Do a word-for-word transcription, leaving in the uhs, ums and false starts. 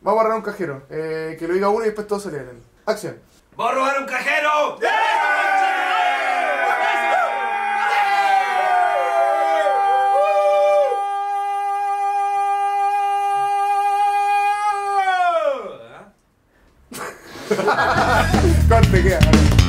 Vamos a robar un cajero. Eh, que lo diga uno y después todos celebren. Acción. ¡Voy a robar un cajero! Corte, queda.